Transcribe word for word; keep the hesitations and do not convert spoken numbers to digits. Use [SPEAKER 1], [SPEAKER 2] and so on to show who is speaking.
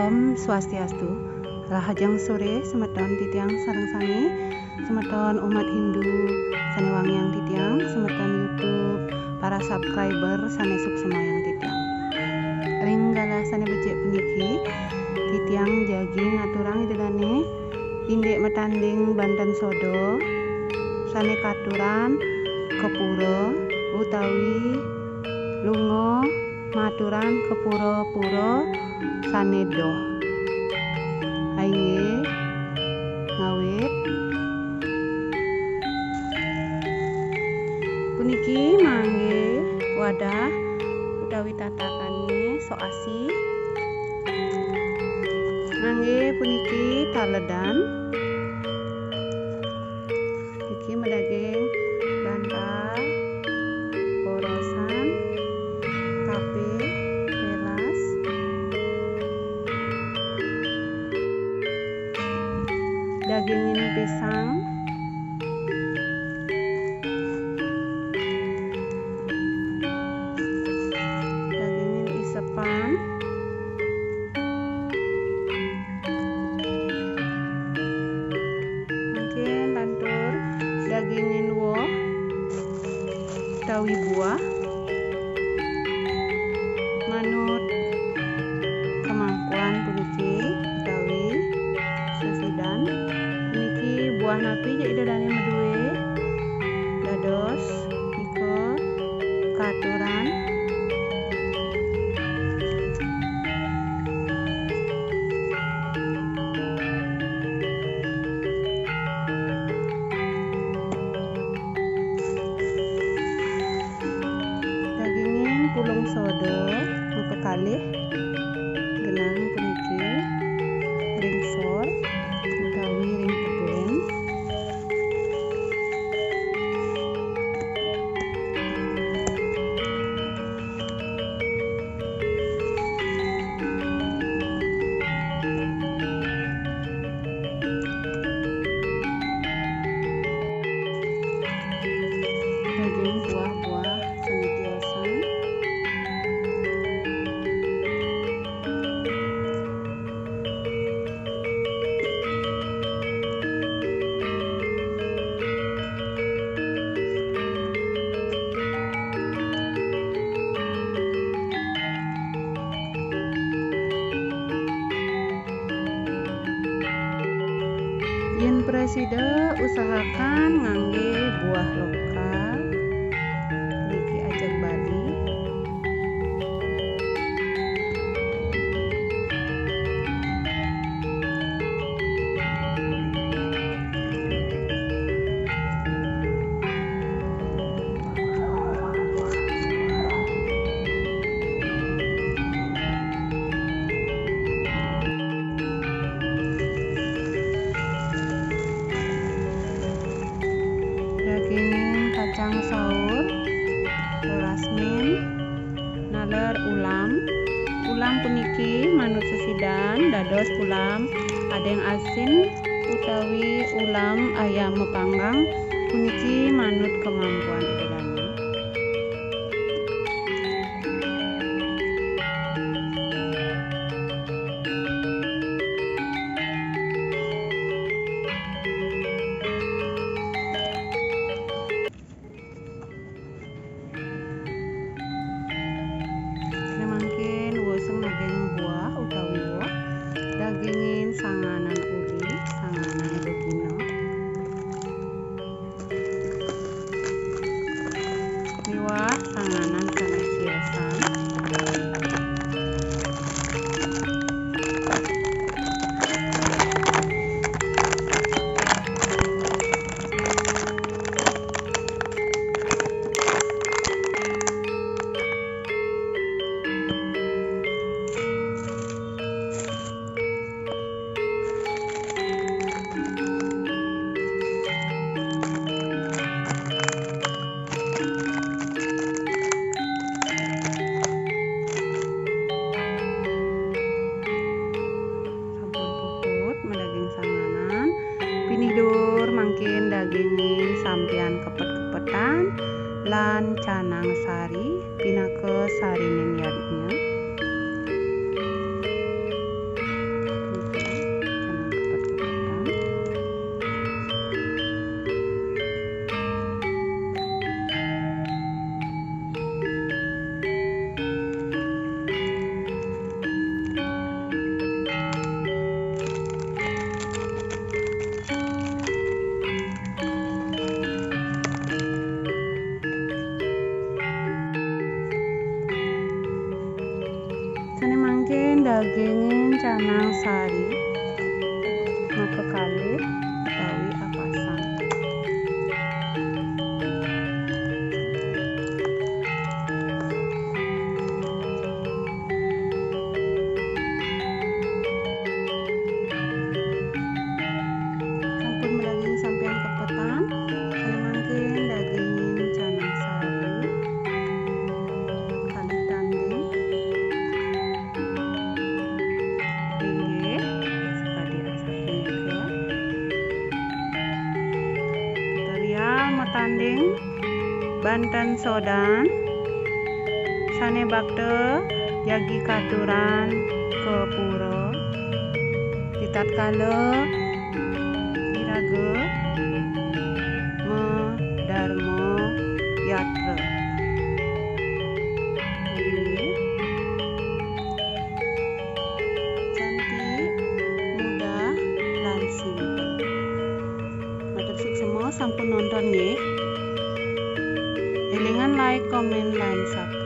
[SPEAKER 1] Om Swastiastu. Rahajang sore semeton titiang sareng sami, semeton umat Hindu sanewangiang titiang, semeton YouTube para subscriber sanesuk semayang titiang. Ringgala sane becik puniki titiang jagi ngaturang idedane indek metanding Banten Sodo sane katuran kepuro utawi lungo maturan kepuro-puro sanedo aingge ngawit puniki mangge wadah utawi tatakane soasi mangge puniki taledan iki medaging bantal porosan tape telas dagingin pisang dagingin isepan mungkin lantur dagingin woh utawi buah manut kemampuan puniki utawi sesidan puniki buah napi jadi dadane medue dados nika katuran dagingin pulung sodo kekalih genang puniki ring sor utawi ring peben daging buah-buah senitiosan yen presida usahakan ngangge buah lokal niki ajak Bali dagingin kacang saur rasmin naler ulam ulam puniki manut sesidan dados ulam adeng asin utawi ulam ayam mepanggang puniki manut kemampuan idedane buah utawi woh dagingin sanganan uli sanganan begino miwah sanganan sanes hiasan mangkin dagingin sampian kepet-kepetan lan canang sari pinake sarinin yadnya dagingin canang sari maka kali utawi apasang. Sampun daging sampean kepetan, mangkin dagingin canang sari kali tanding inggih sekali rasakan juga tutorial metanding Banten sodan sane bakte jagi katuran ke pura ditatkala iraga me dharma yatra. Ini cantik, mudah, dan simpel. Matur suksema sampun nonton nggih. Elingan like, komen, lan subscribe.